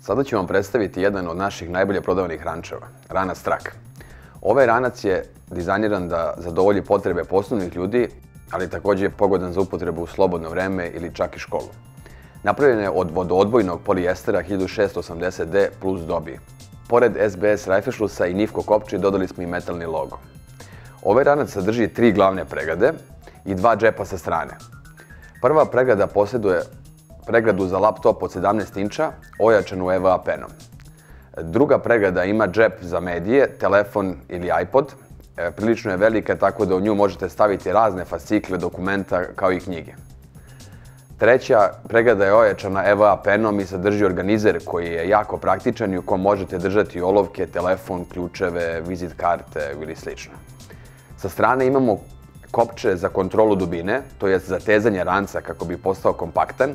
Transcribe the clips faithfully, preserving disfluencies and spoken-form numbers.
Sada ću vam predstaviti jedan od naših najbolje prodavanih rančeva, ranac Trak. Ovaj ranac je dizajniran da zadovolji potrebe poslovnih ljudi, ali također je pogodan za upotrebu u slobodno vreme ili čak i školu. Napravljen je od vodoodbojnog polijestera hiljadu šesto osamdeset D plus dobi. Pored S B S rajfešlusa i nifko kopči dodali smo i metalni logo. Ovaj ranac sadrži tri glavne pregrade i dva džepa sa strane. Prva pregrada posjeduje pregradu za laptop od sedamnaest inča, ojačanu E V A penom. Druga pregrada ima džep za medije, telefon ili iPod. Prilično je velika, tako da u nju možete staviti razne fascikle, dokumenta kao i knjige. Treća pregrada je ojačana E V A penom i sadrži organizer koji je jako praktičan i u kom možete držati olovke, telefon, ključeve, vizit karte ili slično. Sa strane imamo kopče za kontrolu dubine, to jest za tezanje ranca kako bi postao kompaktan,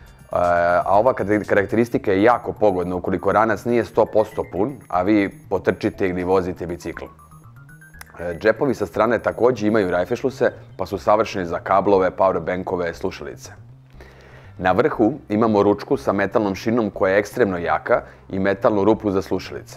a ova karakteristika je jako pogodna ukoliko ranac nije sto posto pun, a vi potrčite ili vozite bicikl. Džepovi sa strane također imaju rajfešluse, pa su savršeni za kablove, powerbankove, slušalice. Na vrhu imamo ručku sa metalnom šinom koja je ekstremno jaka i metalnu rupu za slušalice.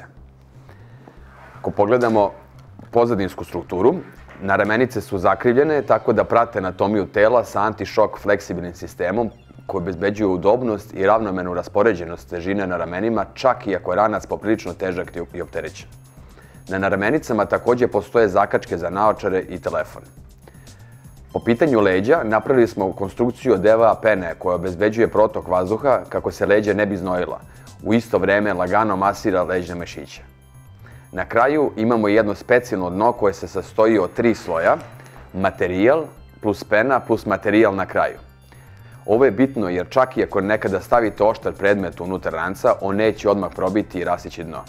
Ako pogledamo pozadinsku strukturu, naramenice su zakrivljene tako da prate anatomiju tela sa anti-šok fleksibilnim sistemom koji obezbeđuje udobnost i ravnomernu raspoređenost težine na ramenima, čak i ako je ranac poprilično težak i opterećen. Na naramenicama također postoje zakačke za naočare i telefon. Po pitanju leđa napravili smo konstrukciju od E V A pene koja obezbeđuje protok vazduha kako se leđa ne bi znojila. U isto vreme lagano masira leđne mišiće. Na kraju imamo jedno specijalno dno koje se sastoji od tri sloja, materijal plus pena plus materijal na kraju. Ovo je bitno jer čak i ako nekada stavite oštar predmet unutar ranca, on neće odmah probiti i rasići dno.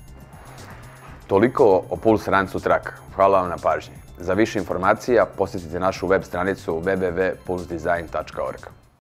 Toliko o Puls rancu Trak. Hvala vam na pažnji. Za više informacija posjetite našu web stranicu w w w tačka puls design tačka org.